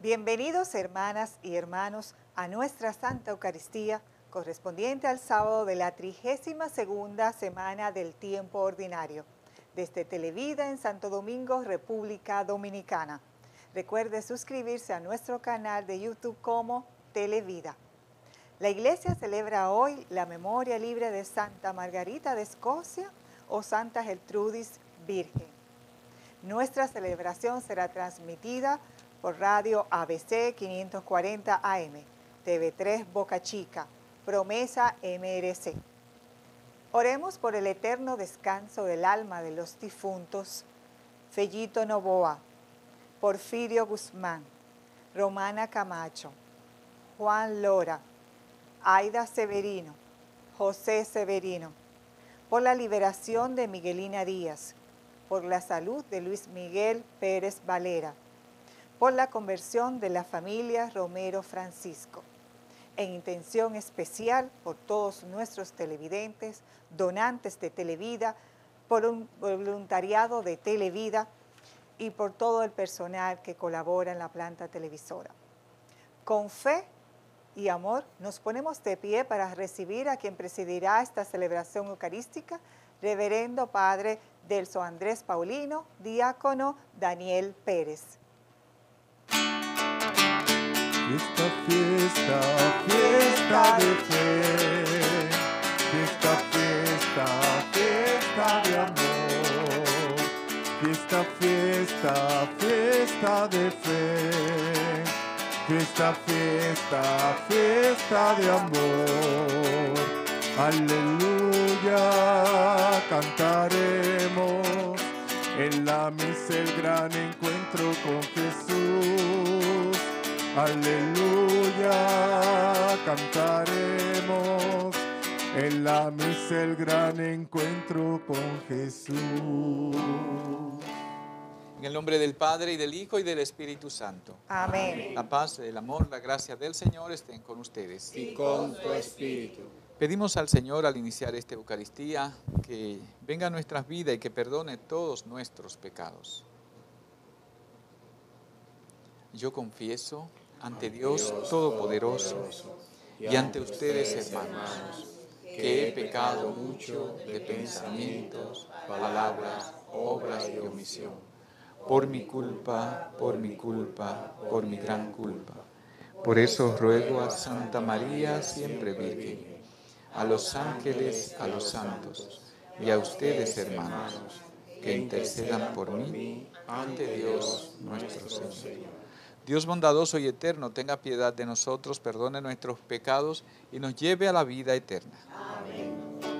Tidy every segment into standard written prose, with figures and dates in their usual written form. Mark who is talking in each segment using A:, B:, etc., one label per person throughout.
A: Bienvenidos hermanas y hermanos a nuestra Santa Eucaristía correspondiente al sábado de la 32ª semana del tiempo ordinario, desde Televida en Santo Domingo, República Dominicana. Recuerde suscribirse a nuestro canal de YouTube como Televida. La Iglesia celebra hoy la memoria libre de Santa Margarita de Escocia o Santa Gertrudis Virgen. Nuestra celebración será transmitida por Radio ABC 540 AM, TV3 Boca Chica, Promesa MRC. Oremos por el eterno descanso del alma de los difuntos Fellito Novoa, Porfirio Guzmán, Romana Camacho, Juan Lora, Aida Severino, José Severino, por la liberación de Miguelina Díaz, por la salud de Luis Miguel Pérez Valera, por la conversión de la familia Romero Francisco. En intención especial por todos nuestros televidentes, donantes de Televida, por un voluntariado de Televida y por todo el personal que colabora en la planta televisora. Con fe y amor nos ponemos de pie para recibir a quien presidirá esta celebración eucarística, Reverendo Padre Delso Andrés Paulino, diácono Daniel Pérez.
B: Fiesta, fiesta, fiesta de fe, fiesta, fiesta, fiesta de amor, fiesta, fiesta, fiesta de fe, fiesta, fiesta, fiesta de amor, aleluya, cantaremos en la misa el gran encuentro con Jesús. Aleluya, cantaremos en la misa el gran encuentro con Jesús.
C: En el nombre del Padre, y del Hijo, y del Espíritu Santo.
A: Amén.
C: La paz, el amor, la gracia del Señor estén con ustedes.
D: Y con tu espíritu.
C: Pedimos al Señor al iniciar esta Eucaristía que venga a nuestras vidas y que perdone todos nuestros pecados. Yo confieso ante Dios Todopoderoso y ante ustedes, hermanos, que he pecado mucho de pensamientos, palabras, obras y omisión, por mi culpa, por mi culpa, por mi gran culpa. Por eso ruego a Santa María, siempre Virgen, a los ángeles, a los santos y a ustedes, hermanos, que intercedan por mí ante Dios nuestro Señor. Dios bondadoso y eterno, tenga piedad de nosotros, perdone nuestros pecados y nos lleve a la vida eterna.
B: Amén.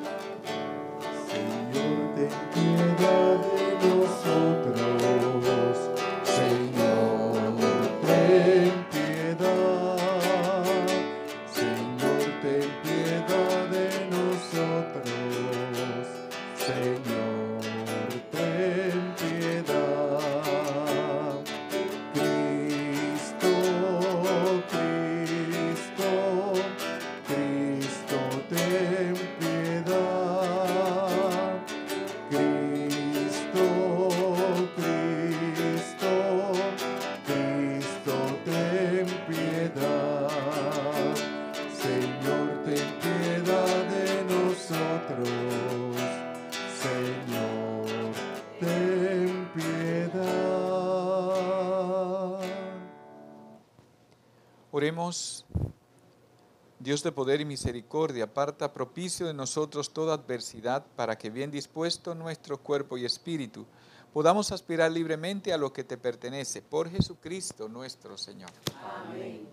B: Señor, ten piedad de nosotros. Señor, ten piedad. Señor, ten piedad de nosotros. Señor, ten piedad.
C: Oremos. Dios de poder y misericordia, aparta propicio de nosotros toda adversidad, para que bien dispuesto nuestro cuerpo y espíritu podamos aspirar libremente a lo que te pertenece, por Jesucristo nuestro Señor.
D: Amén.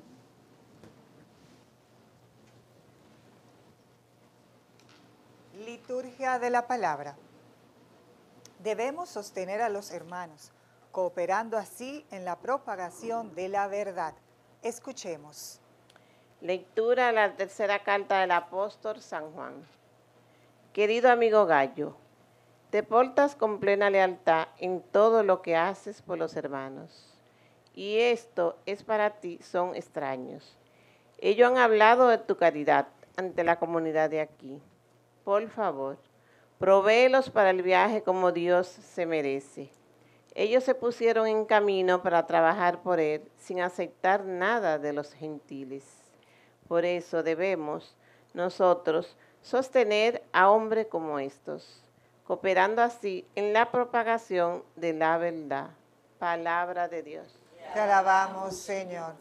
A: Liturgia de la Palabra. Debemos sostener a los hermanos, cooperando así en la propagación de la verdad. Escuchemos.
E: Lectura de la tercera carta del apóstol San Juan. Querido amigo Gallo, te portas con plena lealtad en todo lo que haces por los hermanos, y esto es para ti, son extraños. Ellos han hablado de tu caridad ante la comunidad de aquí. Por favor, provéelos para el viaje como Dios se merece. Ellos se pusieron en camino para trabajar por él sin aceptar nada de los gentiles. Por eso debemos nosotros sostener a hombres como estos, cooperando así en la propagación de la verdad. Palabra de Dios.
A: Te alabamos, Señor.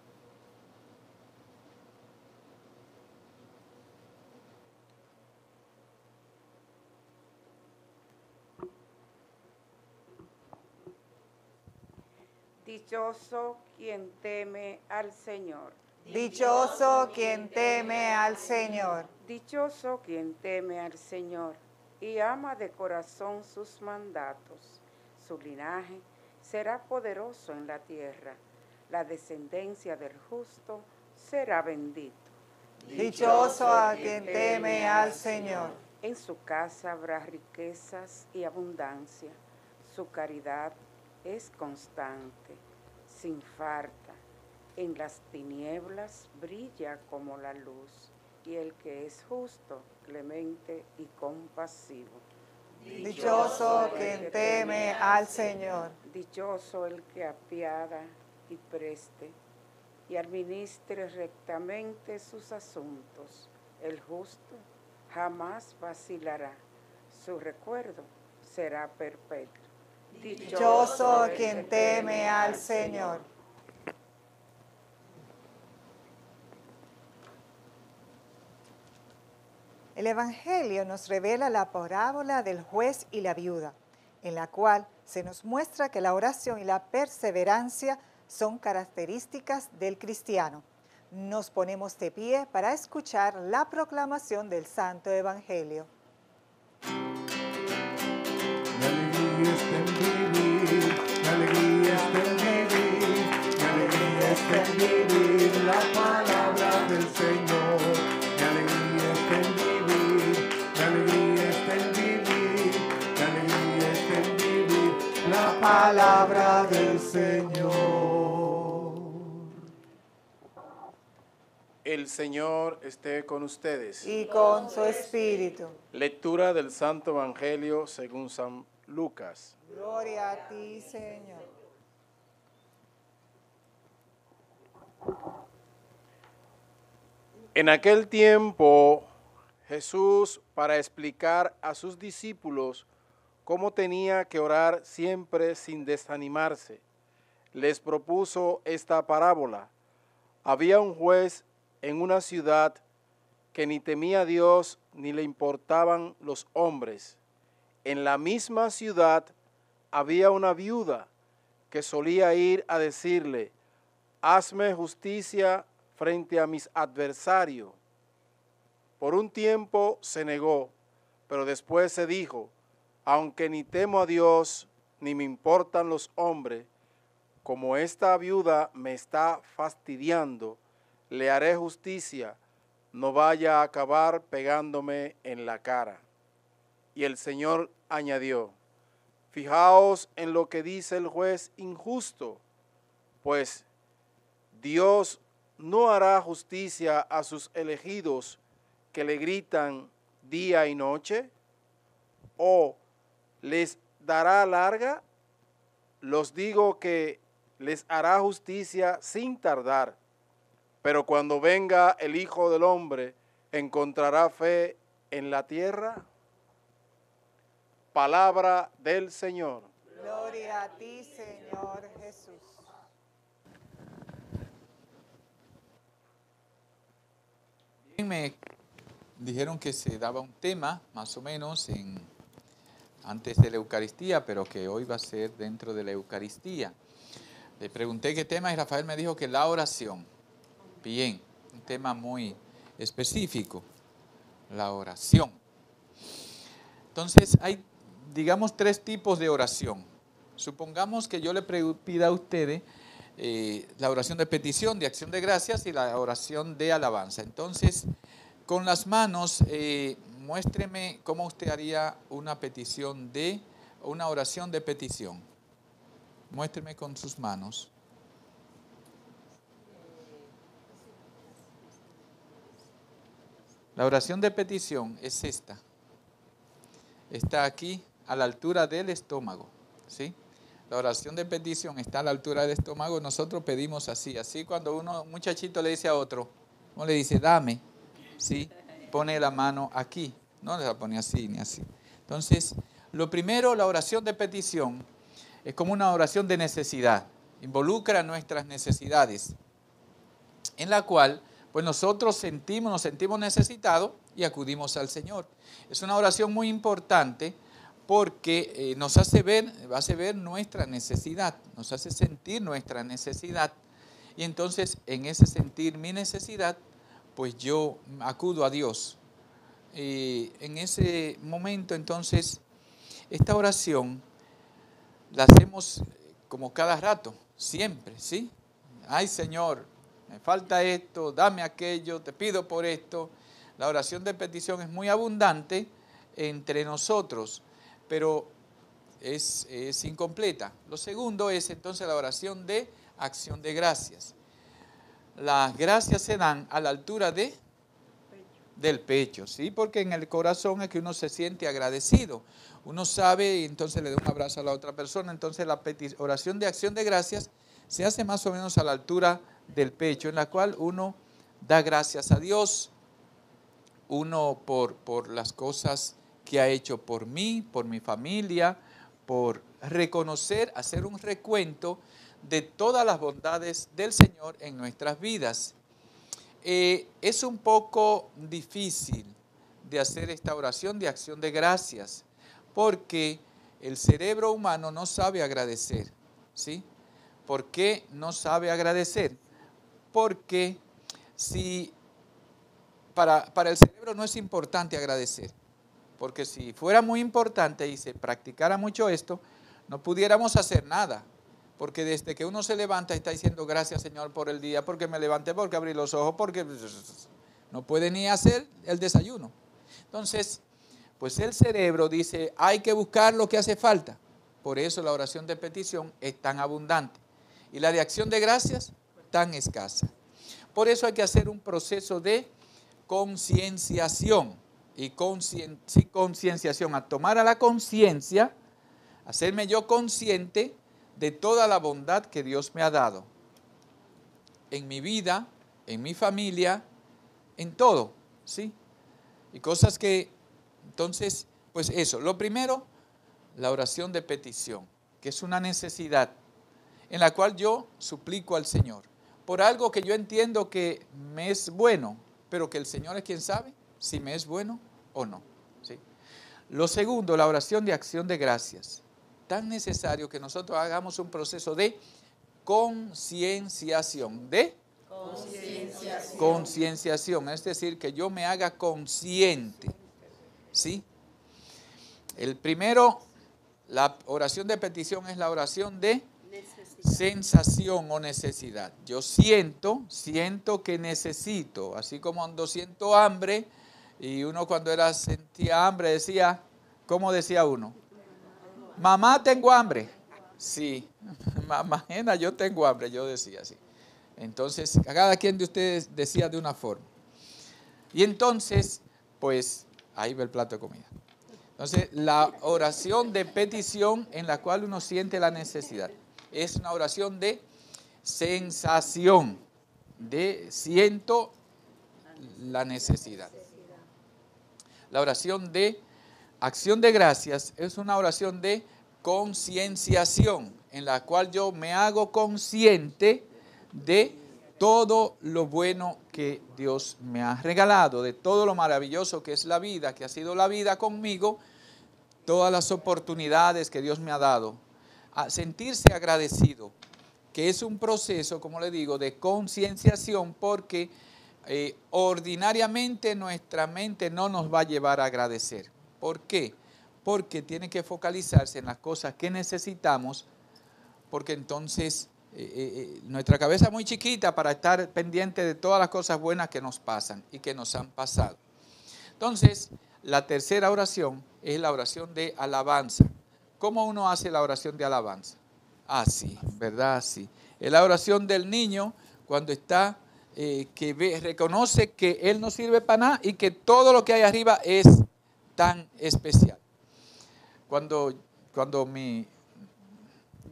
F: Dichoso quien teme al Señor.
A: Dichoso quien teme al Señor.
F: Dichoso quien teme al Señor y ama de corazón sus mandatos. Su linaje será poderoso en la tierra. La descendencia del justo será bendito.
A: Dichoso a quien teme al Señor.
F: En su casa habrá riquezas y abundancia. Su caridad es constante, sin falta. En las tinieblas brilla como la luz, y el que es justo, clemente y compasivo.
A: Dichoso quien teme al Señor.
F: Dichoso el que apiada y preste, y administre rectamente sus asuntos. El justo jamás vacilará, su recuerdo será perpetuo.
A: Dichoso quien teme al Señor. El Evangelio nos revela la parábola del juez y la viuda, en la cual se nos muestra que la oración y la perseverancia son características del cristiano. Nos ponemos de pie para escuchar la proclamación del Santo Evangelio.
B: Mi alegría está en vivir, mi alegría está en vivir, mi alegría está en vivir la palabra del Señor. Mi alegría está en vivir, mi alegría está en vivir, mi alegría está en vivir la palabra del Señor.
G: El Señor esté con ustedes.
A: Y con su espíritu.
G: Lectura del Santo Evangelio según San Lucas.
A: Gloria a ti, Señor.
G: En aquel tiempo, Jesús, para explicar a sus discípulos cómo tenía que orar siempre sin desanimarse, les propuso esta parábola. Había un juez en una ciudad que ni temía a Dios ni le importaban los hombres. En la misma ciudad había una viuda que solía ir a decirle: hazme justicia frente a mis adversarios. Por un tiempo se negó, pero después se dijo: aunque ni temo a Dios ni me importan los hombres, como esta viuda me está fastidiando, le haré justicia, no vaya a acabar pegándome en la cara. Y el Señor añadió: fijaos en lo que dice el juez injusto, pues Dios no hará justicia a sus elegidos que le gritan día y noche, o les dará larga. Los digo que les hará justicia sin tardar. Pero cuando venga el Hijo del Hombre, ¿encontrará fe en la tierra? Palabra del Señor.
A: Gloria a ti, Señor Jesús.
C: Bien, me dijeron que se daba un tema, más o menos, antes de la Eucaristía, pero que hoy va a ser dentro de la Eucaristía. Le pregunté qué tema y Rafael me dijo que la oración. Bien, un tema muy específico, la oración. Entonces, hay, digamos, 3 tipos de oración. Supongamos que yo le pida a ustedes la oración de petición, de acción de gracias y la oración de alabanza. Entonces, con las manos, muéstreme cómo usted haría una oración de petición. Muéstreme con sus manos. La oración de petición es esta. Está aquí a la altura del estómago, ¿sí? La oración de petición está a la altura del estómago. Nosotros pedimos así. Así cuando un muchachito le dice a otro, uno le dice, dame, ¿sí? Pone la mano aquí. No la pone así ni así. Entonces, lo primero, la oración de petición es como una oración de necesidad. Involucra nuestras necesidades, en la cual pues nosotros nos sentimos necesitados y acudimos al Señor. Es una oración muy importante porque nos hace ver nuestra necesidad, nos hace sentir nuestra necesidad. Y entonces, en ese sentir mi necesidad, pues yo acudo a Dios. Y en ese momento, entonces, esta oración la hacemos como cada rato, siempre, ¿sí? Ay, Señor, me falta esto, dame aquello, te pido por esto. La oración de petición es muy abundante entre nosotros, pero es incompleta. Lo segundo es entonces la oración de acción de gracias. Las gracias se dan a la altura del pecho, ¿sí? Porque en el corazón es que uno se siente agradecido. Uno sabe y entonces le da un abrazo a la otra persona. Entonces la oración de acción de gracias se hace más o menos a la altura del pecho, en la cual uno da gracias a Dios, uno por las cosas que ha hecho por mí, por mi familia, por reconocer, hacer un recuento de todas las bondades del Señor en nuestras vidas. Es un poco difícil de hacer esta oración de acción de gracias, porque el cerebro humano no sabe agradecer, ¿sí? ¿Por qué no sabe agradecer? Porque para el cerebro no es importante agradecer, porque si fuera muy importante y se practicara mucho esto, no pudiéramos hacer nada. Porque desde que uno se levanta está diciendo gracias Señor por el día, porque me levanté, porque abrí los ojos, porque no puede ni hacer el desayuno. Entonces, pues el cerebro dice, hay que buscar lo que hace falta. Por eso la oración de petición es tan abundante y la de acción de gracias tan escasa. Por eso hay que hacer un proceso de concienciación y concienciación, a tomar a la conciencia, hacerme yo consciente de toda la bondad que Dios me ha dado en mi vida, en mi familia, en todo, ¿sí? Y cosas que, entonces, pues eso, lo primero, la oración de petición, que es una necesidad en la cual yo suplico al Señor por algo que yo entiendo que me es bueno, pero que el Señor es quien sabe si me es bueno o no, ¿sí? Lo segundo, la oración de acción de gracias. Tan necesario que nosotros hagamos un proceso de concienciación, concienciación, es decir, que yo me haga consciente, ¿sí? El primero, la oración de petición es la oración de sensación o necesidad. Yo siento que necesito, así como cuando siento hambre, y uno cuando sentía hambre decía, ¿cómo decía uno? Mamá, tengo hambre. Sí, mamá, yo tengo hambre, yo decía así. Entonces, cada quien de ustedes decía de una forma. Y entonces, pues, ahí va el plato de comida. Entonces, la oración de petición en la cual uno siente la necesidad es una oración de sensación, de siento la necesidad. La oración de acción de gracias es una oración de concienciación, en la cual yo me hago consciente de todo lo bueno que Dios me ha regalado, de todo lo maravilloso que es la vida, que ha sido la vida conmigo, todas las oportunidades que Dios me ha dado. A sentirse agradecido, que es un proceso, como le digo, de concienciación, porque ordinariamente nuestra mente no nos va a llevar a agradecer. ¿Por qué? Porque tiene que focalizarse en las cosas que necesitamos, porque entonces nuestra cabeza es muy chiquita para estar pendiente de todas las cosas buenas que nos pasan y que nos han pasado. Entonces, la tercera oración es la oración de alabanza. ¿Cómo uno hace la oración de alabanza? Así, ¿verdad? Así. Es la oración del niño cuando está, reconoce que él no sirve para nada y que todo lo que hay arriba es tan especial. Cuando mi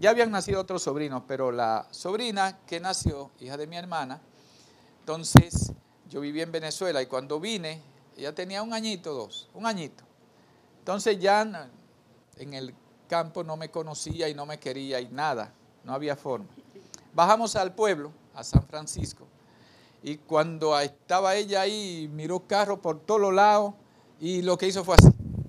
C: Ya habían nacido otros sobrinos, pero la sobrina que nació, hija de mi hermana, entonces yo vivía en Venezuela y cuando vine, ella tenía un añito, un añito. Entonces ya en el campo no me conocía y no me quería y nada, no había forma. Bajamos al pueblo, a San Francisco, y cuando estaba ella ahí, miró carros por todos los lados y lo que hizo fue así.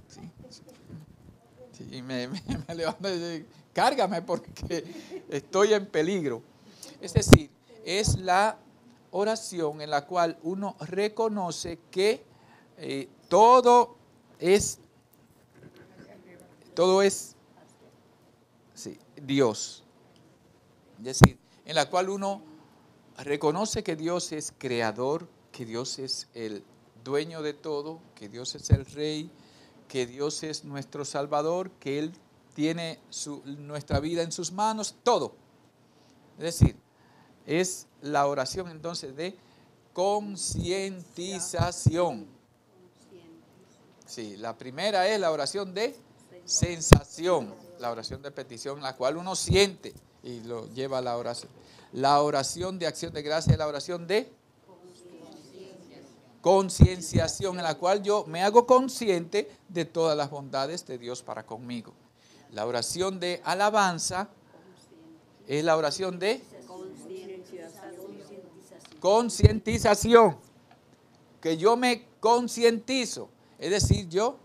C: ¿Sí? Y me levantó y dije, cárgame porque estoy en peligro. Es decir, es la oración en la cual uno reconoce que todo es sí, Dios. Es decir, en la cual uno reconoce que Dios es creador, que Dios es el dueño de todo, que Dios es el rey, que Dios es nuestro salvador, que Él tiene nuestra vida en sus manos, todo. Es decir, es la oración entonces de concientización. Sí, la primera es la oración de sensación, la oración de petición, la cual uno siente y lo lleva a la oración. La oración de acción de gracia es la oración de concienciación, en la cual yo me hago consciente de todas las bondades de Dios para conmigo. La oración de alabanza es la oración de concientización, que yo me concientizo, es decir, yo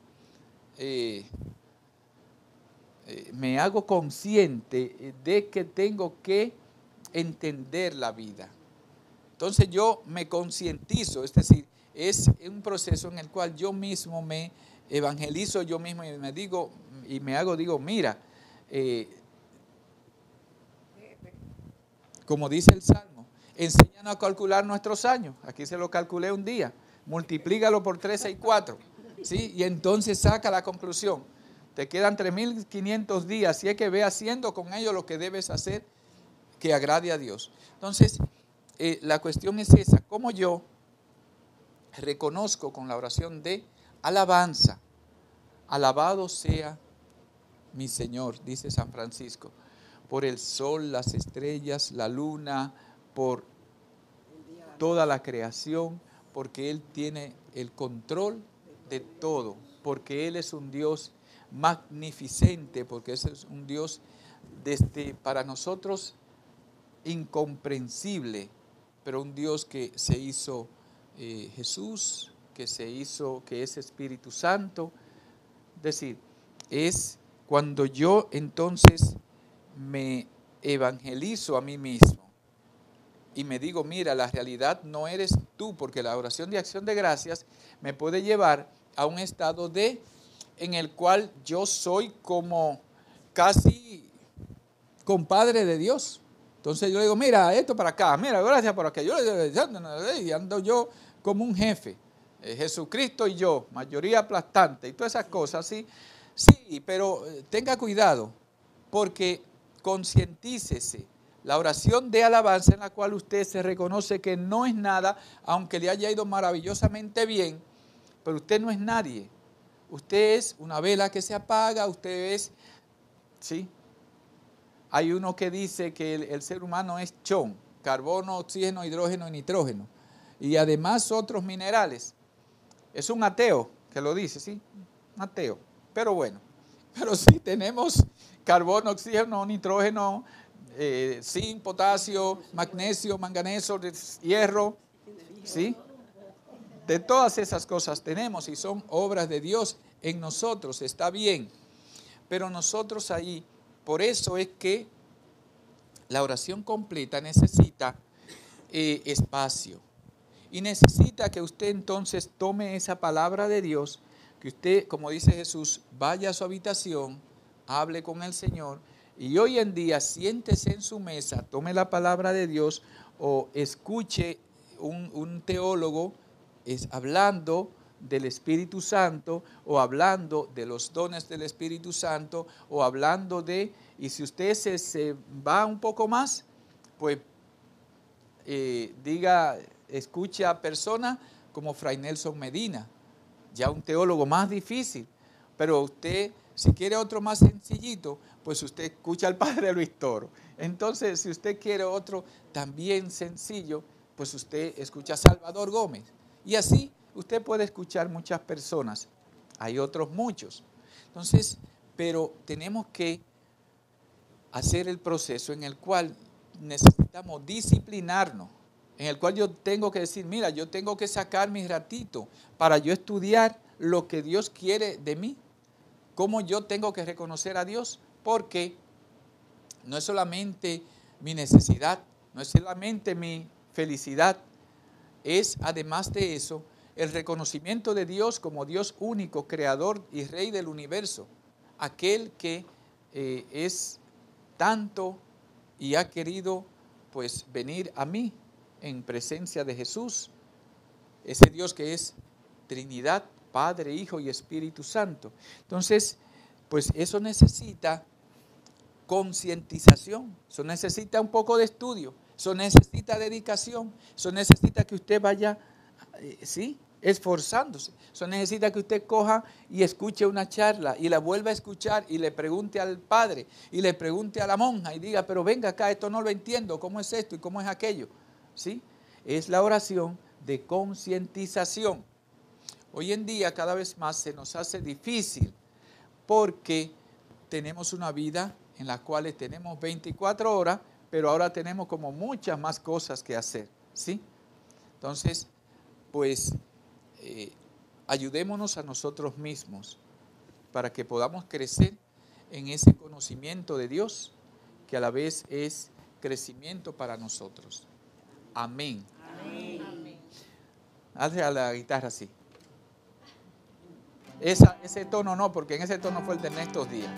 C: me hago consciente de que tengo que entender la vida. Entonces yo me concientizo, es decir, es un proceso en el cual yo mismo me evangelizo yo mismo y me digo, mira, como dice el Salmo, enséñanos a calcular nuestros años. Aquí se lo calculé un día, multiplícalo por 364, ¿sí? Y entonces saca la conclusión. Te quedan 3.500 días, y es que ve haciendo con ellos lo que debes hacer que agrade a Dios. Entonces, la cuestión es esa, cómo yo reconozco con la oración de alabanza, alabado sea mi Señor, dice San Francisco, por el sol, las estrellas, la luna, por toda la creación, porque Él tiene el control de todo, porque Él es un Dios magnificente, porque ese es un Dios para nosotros incomprensible, pero un Dios que se hizo Jesús, que es Espíritu Santo. Es decir, es cuando yo entonces me evangelizo a mí mismo y me digo, mira, la realidad no eres tú, porque la oración de acción de gracias me puede llevar a un estado en el cual yo soy como casi compadre de Dios. Entonces yo le digo, mira, esto para acá, mira, gracias por acá. Y ando yo como un jefe, Jesucristo y yo, mayoría aplastante y todas esas cosas, ¿sí? Sí, pero tenga cuidado, porque concientícese. La oración de alabanza en la cual usted se reconoce que no es nada, aunque le haya ido maravillosamente bien, pero usted no es nadie. Usted es una vela que se apaga, usted es, ¿sí? Hay uno que dice que el ser humano es chon, carbono, oxígeno, hidrógeno y nitrógeno, y además otros minerales. Es un ateo que lo dice, ¿sí? Un ateo, pero bueno, pero sí tenemos carbono, oxígeno, nitrógeno, zinc, potasio, magnesio, manganeso, hierro, ¿sí? De todas esas cosas tenemos y son obras de Dios en nosotros, está bien. Pero nosotros ahí, por eso es que la oración completa necesita espacio. Y necesita que usted entonces tome esa palabra de Dios, que usted, como dice Jesús, vaya a su habitación, hable con el Señor y hoy en día siéntese en su mesa, tome la palabra de Dios o escuche un teólogo hablando del Espíritu Santo o hablando de los dones del Espíritu Santo o hablando y si usted se va un poco más, pues escuche a personas como Fray Nelson Medina, ya un teólogo más difícil, pero usted Si quiere otro más sencillito, pues usted escucha al Padre Luis Toro. Entonces, si usted quiere otro también sencillo, pues usted escucha a Salvador Gómez. Y así usted puede escuchar muchas personas. Hay otros muchos. Entonces, pero tenemos que hacer el proceso en el cual necesitamos disciplinarnos, en el cual yo tengo que decir, mira, yo tengo que sacar mi ratito para yo estudiar lo que Dios quiere de mí. Cómo yo tengo que reconocer a Dios, porque no es solamente mi necesidad, no es solamente mi felicidad, es además de eso el reconocimiento de Dios como Dios único, creador y rey del universo, aquel que es tanto y ha querido pues venir a mí en presencia de Jesús, ese Dios que es Trinidad, Padre, Hijo y Espíritu Santo. Entonces, pues eso necesita concientización, eso necesita un poco de estudio, eso necesita dedicación, eso necesita que usted vaya, esforzándose, eso necesita que usted coja y escuche una charla y la vuelva a escuchar y le pregunte al padre y le pregunte a la monja y diga, pero venga acá, esto no lo entiendo, ¿cómo es esto y cómo es aquello? ¿Sí? Es la oración de concientización. Hoy en día cada vez más se nos hace difícil porque tenemos una vida en la cual tenemos 24 horas, pero ahora tenemos como muchas más cosas que hacer, ¿sí? Entonces, pues ayudémonos a nosotros mismos para que podamos crecer en ese conocimiento de Dios, que a la vez es crecimiento para nosotros. Amén. Amén. Hazle a la guitarra así. Ese tono no, porque en ese tono fue el de estos días.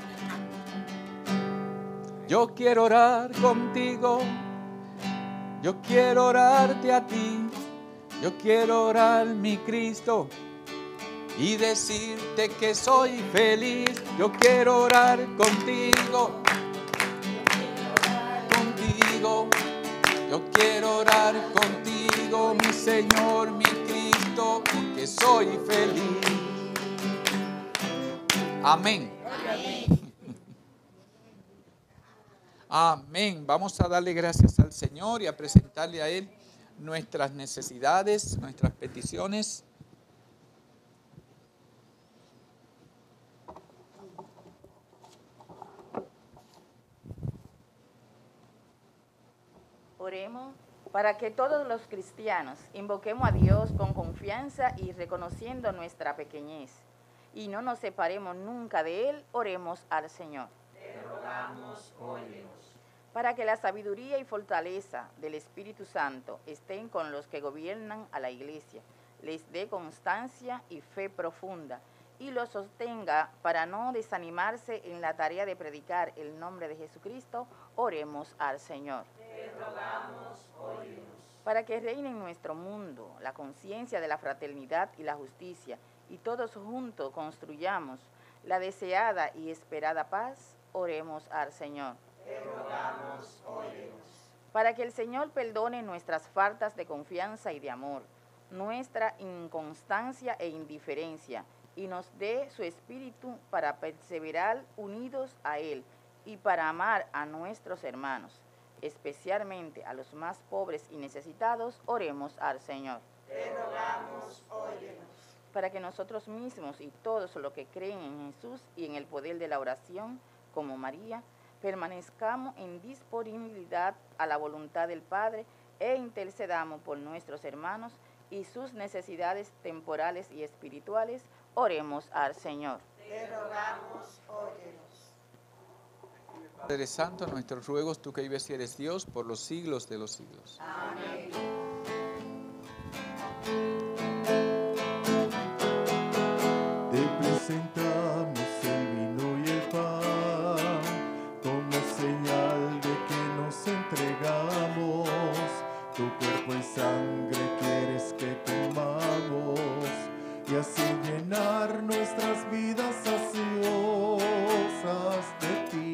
C: Yo quiero orar contigo, yo quiero orarte a ti, yo quiero orar mi Cristo y decirte que soy feliz. Yo quiero orar contigo, yo quiero orar contigo, mi Señor, mi Cristo, porque soy feliz. Amén. Amén. Vamos a darle gracias al Señor y a presentarle a Él nuestras necesidades, nuestras peticiones.
H: Oremos para que todos los cristianos invoquemos a Dios con confianza y reconociendo nuestra pequeñez, y no nos separemos nunca de Él. Oremos al Señor.
D: Te rogamos, óyenos.
H: Para que la sabiduría y fortaleza del Espíritu Santo estén con los que gobiernan a la Iglesia, les dé constancia y fe profunda, y los sostenga para no desanimarse en la tarea de predicar el nombre de Jesucristo. Oremos al Señor.
D: Te rogamos, óyenos.
H: Para que reine en nuestro mundo la conciencia de la fraternidad y la justicia, y todos juntos construyamos la deseada y esperada paz. Oremos al Señor.
D: Te rogamos, óyenos.
H: Para que el Señor perdone nuestras faltas de confianza y de amor, nuestra inconstancia e indiferencia, y nos dé su espíritu para perseverar unidos a Él y para amar a nuestros hermanos, especialmente a los más pobres y necesitados. Oremos al Señor.
D: Te rogamos, óyenos.
H: Para que nosotros mismos y todos los que creen en Jesús y en el poder de la oración, como María, permanezcamos en disponibilidad a la voluntad del Padre e intercedamos por nuestros hermanos y sus necesidades temporales y espirituales. Oremos al Señor.
D: Te rogamos, óyenos.
C: Padre Santo, nuestros ruegos, tú que vives y eres Dios por los siglos de los siglos.
H: Amén.
B: Te presentamos el vino y el pan como señal de que nos entregamos. Tu cuerpo y sangre quieres que comamos y así llenar nuestras vidas ansiosas de ti.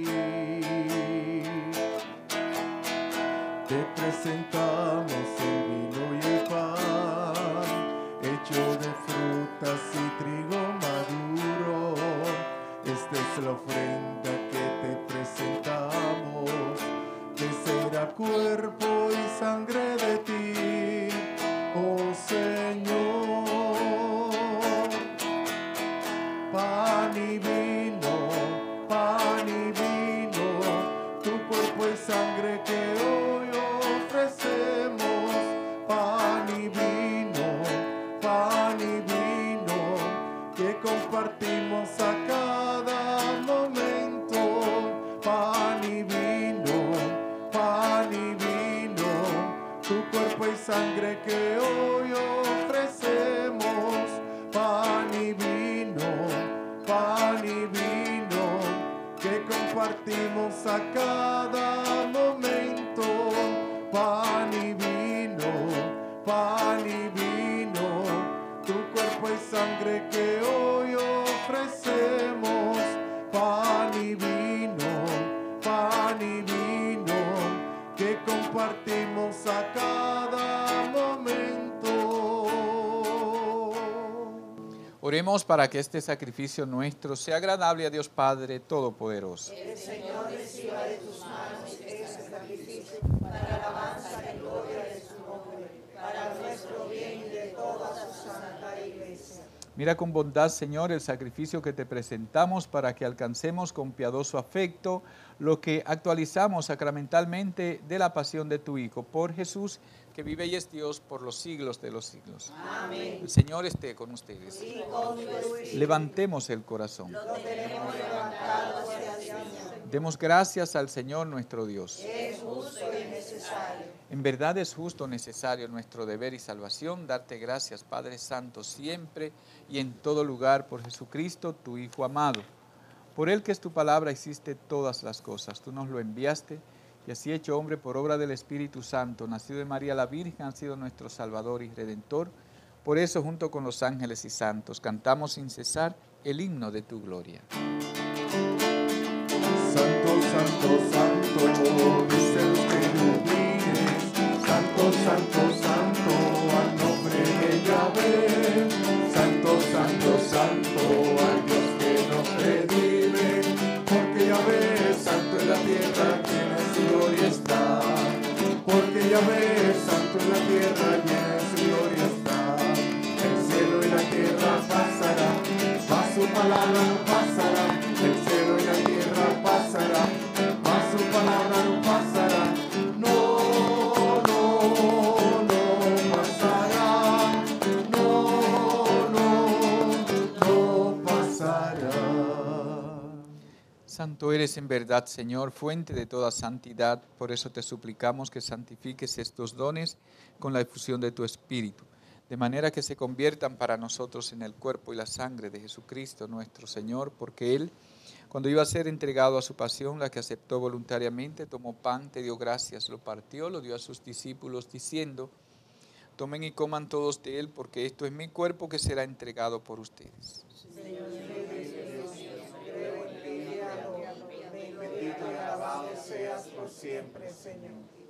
B: Te presentamos el vino y el pan hecho de frutas y trigo maduro. Esta es cuerpo y sangre de ti, oh Señor. Pan y vino, tu cuerpo y sangre que hoy ofrecemos. Pan y vino, que compartimos a cada momento. Pan y vino, tu cuerpo y sangre que hoy ofrecemos. Pan y vino, que compartimos a cada momento. Pan y vino, tu cuerpo y sangre que hoy ofrecemos. Pan y vino, que compartimos a cada momento.
C: Oremos para que este sacrificio nuestro sea agradable a Dios Padre Todopoderoso.
D: El Señor reciba de tus manos este sacrificio para alabanza y gloria de su nombre, para nuestro bien y de toda su santa iglesia.
C: Mira con bondad, Señor, el sacrificio que te presentamos para que alcancemos con piadoso afecto lo que actualizamos sacramentalmente de la pasión de tu Hijo, por Jesús, que vive y es Dios por los siglos de los siglos.
D: Amén.
C: El Señor esté con ustedes.
D: Y con tu espíritu.
C: Levantemos el corazón.
D: Lo tenemos levantado hacia el Señor.
C: Demos gracias al Señor nuestro Dios.
D: Es justo y necesario.
C: En verdad es justo, necesario, nuestro deber y salvación, darte gracias, Padre Santo, siempre y en todo lugar, por Jesucristo, tu Hijo amado. Por Él que es tu palabra hiciste todas las cosas. Tú nos lo enviaste y así hecho hombre por obra del Espíritu Santo, nacido de María la Virgen, ha sido nuestro Salvador y Redentor. Por eso, junto con los ángeles y santos, cantamos sin cesar el himno de tu gloria.
B: Santo, santo, santo, es el querubines. Santo, santo, santo, al nombre de Yahvé. Santo, santo, santo, al Dios que nos redime. Porque Yahvé es santo en la tierra, quien en su gloria está. Porque Yahvé es santo en la tierra, quien en su gloria está. El cielo y la tierra pasará, mas su palabra no pasará. El cielo y la tierra pasará, mas su palabra no pasará. No, no, no pasará. No, no, no pasará.
C: Santo eres en verdad, Señor, fuente de toda santidad. Por eso te suplicamos que santifiques estos dones con la efusión de tu Espíritu, de manera que se conviertan para nosotros en el cuerpo y la sangre de Jesucristo nuestro Señor, porque Él, cuando iba a ser entregado a su pasión, la que aceptó voluntariamente, tomó pan, te dio gracias, lo partió, lo dio a sus discípulos, diciendo: tomen y coman todos de él, porque esto es mi cuerpo que será entregado por ustedes.
B: Bendito y alabado seas por siempre, Señor.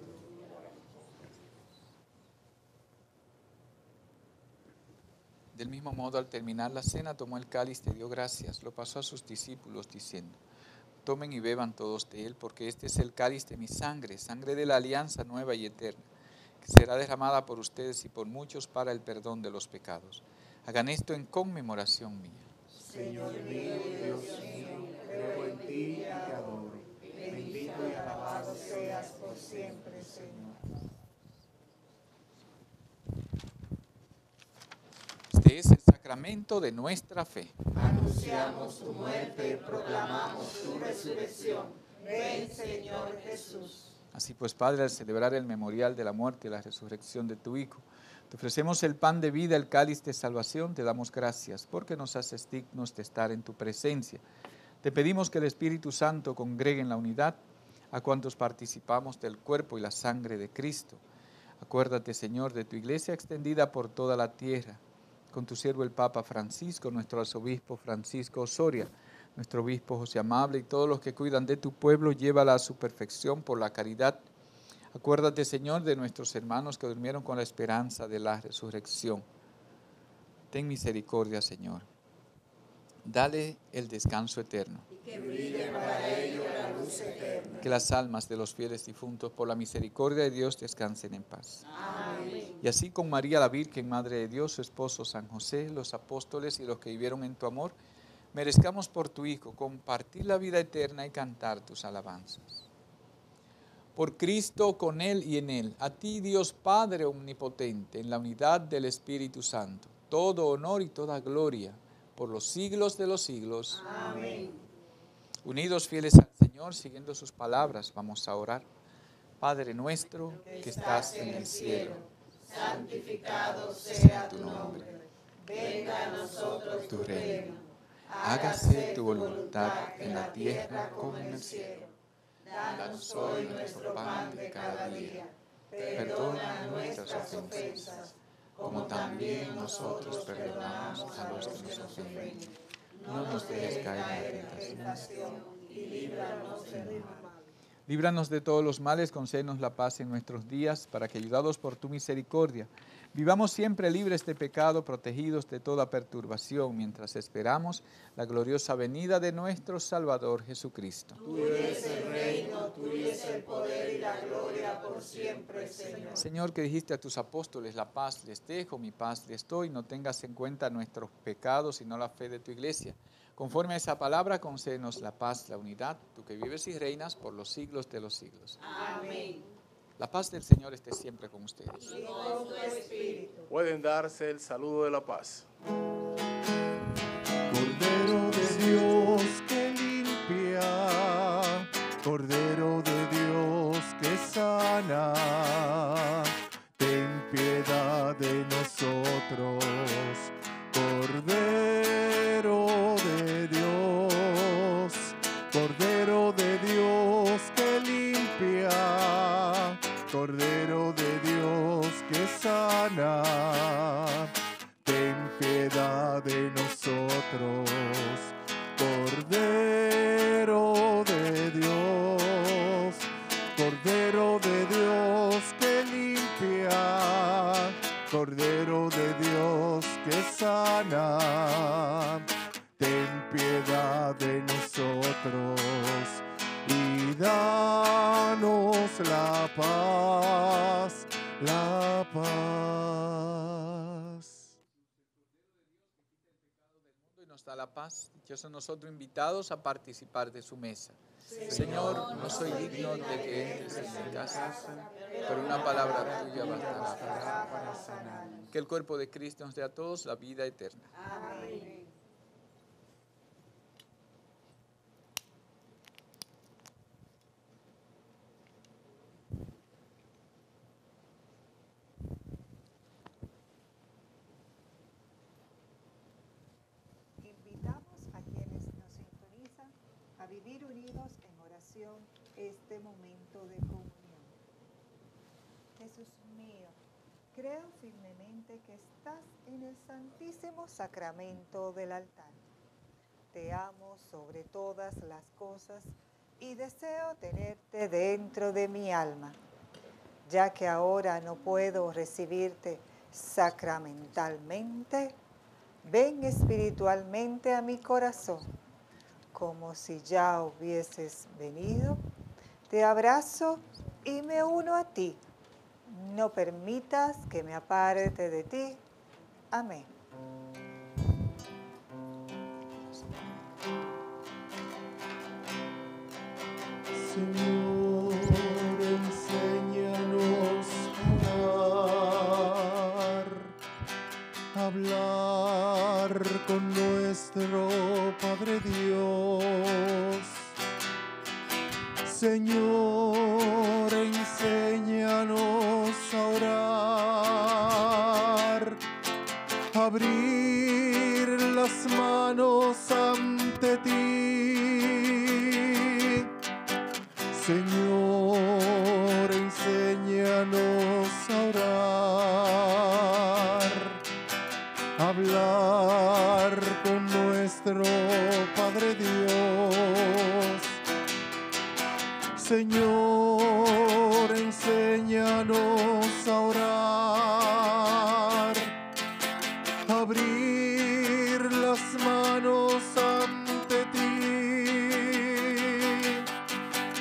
C: Del mismo modo, al terminar la cena, tomó el cáliz, te dio gracias, lo pasó a sus discípulos, diciendo: tomen y beban todos de él, porque este es el cáliz de mi sangre, sangre de la alianza nueva y eterna, que será derramada por ustedes y por muchos para el perdón de los pecados. Hagan esto en conmemoración mía.
B: Señor mío, Dios mío, creo en ti y te adoro. Bendito y alabado seas por siempre, Señor.
C: Este es el sacramento de nuestra fe.
D: Anunciamos tu muerte, proclamamos tu resurrección. Ven, Señor Jesús.
C: Así pues, Padre, al celebrar el memorial de la muerte y la resurrección de tu Hijo, te ofrecemos el pan de vida, el cáliz de salvación, te damos gracias, porque nos haces dignos de estar en tu presencia. Te pedimos que el Espíritu Santo congregue en la unidad a cuantos participamos del cuerpo y la sangre de Cristo. Acuérdate, Señor, de tu iglesia extendida por toda la tierra, con tu siervo el Papa Francisco, nuestro arzobispo Francisco Osoria, nuestro obispo José Amable y todos los que cuidan de tu pueblo, llévala a su perfección por la caridad. Acuérdate, Señor, de nuestros hermanos que durmieron con la esperanza de la resurrección. Ten misericordia, Señor. Dale el descanso eterno.
D: Y que brille para ellos la luz es eterna.
C: Que las almas de los fieles difuntos, por la misericordia de Dios, descansen en paz.
D: Amén.
C: Y así con María la Virgen, Madre de Dios, su esposo San José, los apóstoles y los que vivieron en tu amor, merezcamos por tu Hijo compartir la vida eterna y cantar tus alabanzas. Por Cristo, con Él y en Él, a ti Dios Padre omnipotente, en la unidad del Espíritu Santo, todo honor y toda gloria, por los siglos de los siglos.
D: Amén.
C: Unidos fieles al Señor, siguiendo sus palabras, vamos a orar. Padre nuestro, que estás en el cielo,
D: Santificado sea tu nombre. Venga a nosotros tu reino.
C: hágase tu voluntad en la tierra como en el cielo.
D: Danos hoy nuestro pan de cada día. Perdona nuestras ofensas, como también nosotros perdonamos a los que nos ofenden. No nos dejes caer en la tentación y líbranos del mal.
C: Líbranos de todos los males, concédenos la paz en nuestros días, para que, ayudados por tu misericordia, vivamos siempre libres de pecado, protegidos de toda perturbación, mientras esperamos la gloriosa venida de nuestro Salvador Jesucristo.
D: Tuyo es el reino, tuyo es el poder y la gloria por siempre, Señor.
C: Señor, que dijiste a tus apóstoles, la paz les dejo, mi paz les doy, no tengas en cuenta nuestros pecados, sino la fe de tu iglesia. Conforme a esa palabra, concédenos la paz, la unidad, tú que vives y reinas por los siglos de los siglos.
D: Amén.
C: La paz del Señor esté siempre con ustedes.
D: Y con tu espíritu.
G: Pueden darse el saludo de la paz.
B: Cordero de Dios que limpia, Cordero de Dios que sana, ten piedad de nosotros, Cordero de Dios, Cordero de Dios que limpia, Cordero de Dios que sana, ten piedad de nosotros, Cordero de Dios, Cordero de Dios que limpia, Cordero de Dios que sana, ten piedad de nosotros y danos la paz, la paz.
C: Y nos da la paz, dichosos nosotros invitados a participar de su mesa. Señor, no soy digno de que entres en mi casa, pero una palabra tuya bastará para sanar. Que el cuerpo de Cristo nos dé a todos la vida eterna.
D: Amén.
A: Invitamos a quienes nos sintonizan a vivir unidos en oración este momento de comunión. Jesús mío, creo firmemente que estás en el santísimo sacramento del altar. Te amo sobre todas las cosas y deseo tenerte dentro de mi alma. Ya que ahora no puedo recibirte sacramentalmente, ven espiritualmente a mi corazón, como si ya hubieses venido. Te abrazo y me uno a ti. No permitas que me aparte de ti. Amén.
B: Señor, enséñanos a hablar con nuestro Padre Dios. Señor, enséñanos a orar, abrir las manos ante ti. Señor, enséñanos a orar, hablar con nuestro Padre Dios. Señor, enséñanos a orar, abrir las manos ante ti.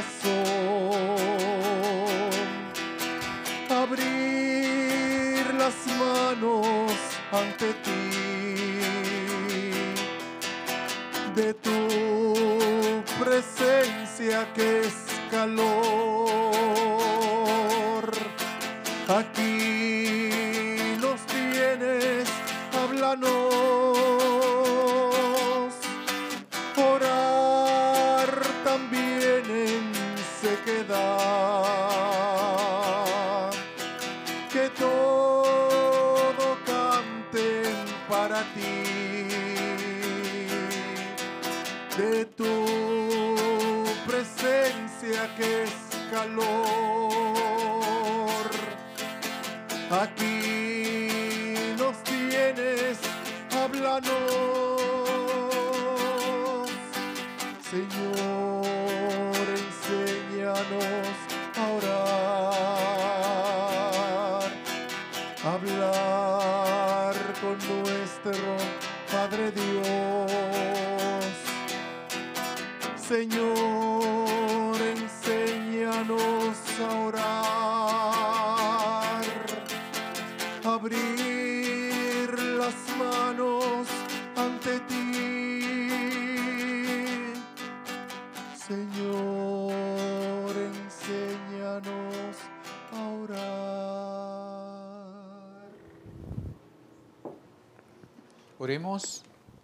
B: abrir las manos ante ti, de tu presencia que es calor. Aquí nos tienes, háblanos, orar también en sequedad, que todo canten para ti, de tu presencia que es calor. Aquí nos tienes, háblanos, Señor, enséñanos a orar, hablar con nuestro Padre Dios. Señor, enséñanos a orar, abrir las manos ante ti. Señor, enséñanos a orar.
C: Oremos.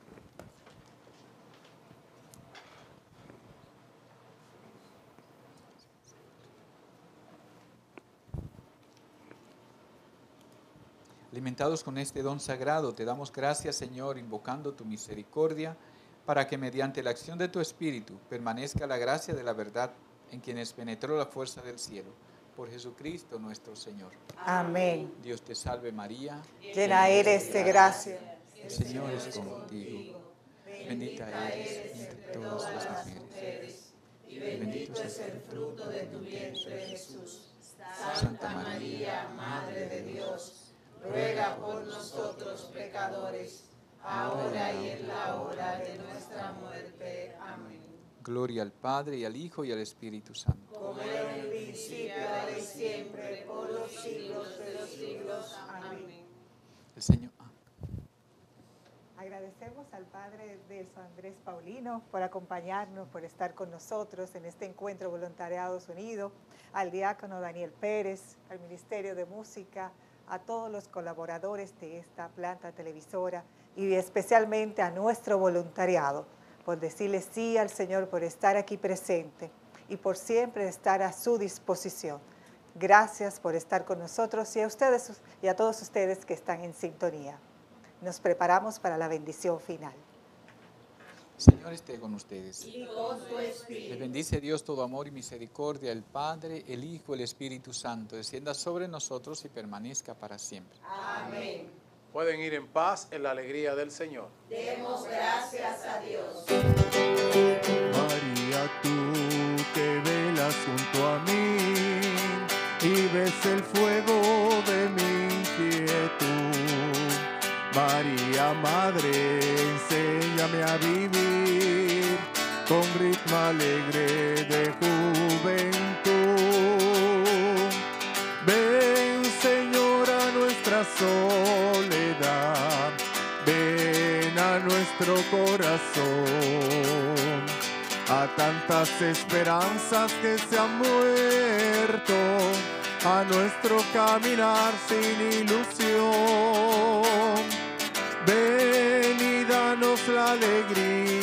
C: Alimentados con este don sagrado, te damos gracias, Señor, invocando tu misericordia, para que mediante la acción de tu Espíritu permanezca la gracia de la verdad en quienes penetró la fuerza del cielo. Por Jesucristo nuestro Señor.
A: Amén.
C: Dios te salve María.
A: Llena eres de gracia.
C: El Señor es contigo. Bendita eres entre todas las mujeres. Y bendito es el fruto de tu vientre, Jesús. Santa María, Madre de Dios, ruega por nosotros pecadores, ahora y en la hora de nuestra muerte. Amén. Gloria al Padre, y al Hijo, y al Espíritu Santo.
A: Como era en el principio, ahora y siempre, por los siglos de los siglos. Amén.
C: El Señor.
A: Agradecemos al Padre Delso Andrés Paulino por acompañarnos, por estar con nosotros en este encuentro Voluntariados Unidos, al diácono Daniel Pérez, al Ministerio de Música, a todos los colaboradores de esta planta televisora y especialmente a nuestro voluntariado, por decirle sí al Señor, por estar aquí presente y por siempre estar a su disposición. Gracias por estar con nosotros y a ustedes y a todos ustedes que están en sintonía. Nos preparamos para la bendición final.
C: Señor esté con ustedes.
A: Y con tu espíritu.
C: Les bendice Dios todo amor y misericordia, el Padre, el Hijo, el Espíritu Santo, descienda sobre nosotros y permanezca para siempre.
A: Amén.
G: Pueden ir en paz en la alegría del Señor.
A: Demos gracias a Dios.
B: María, tú que velas junto a mí y ves el fuego de mi inquietud. María, Madre, enséñame a vivir con ritmo alegre de juventud. Ven, Señora, a nuestra soledad, ven a nuestro corazón, a tantas esperanzas que se han muerto, a nuestro caminar sin ilusión. Ven y danos la alegría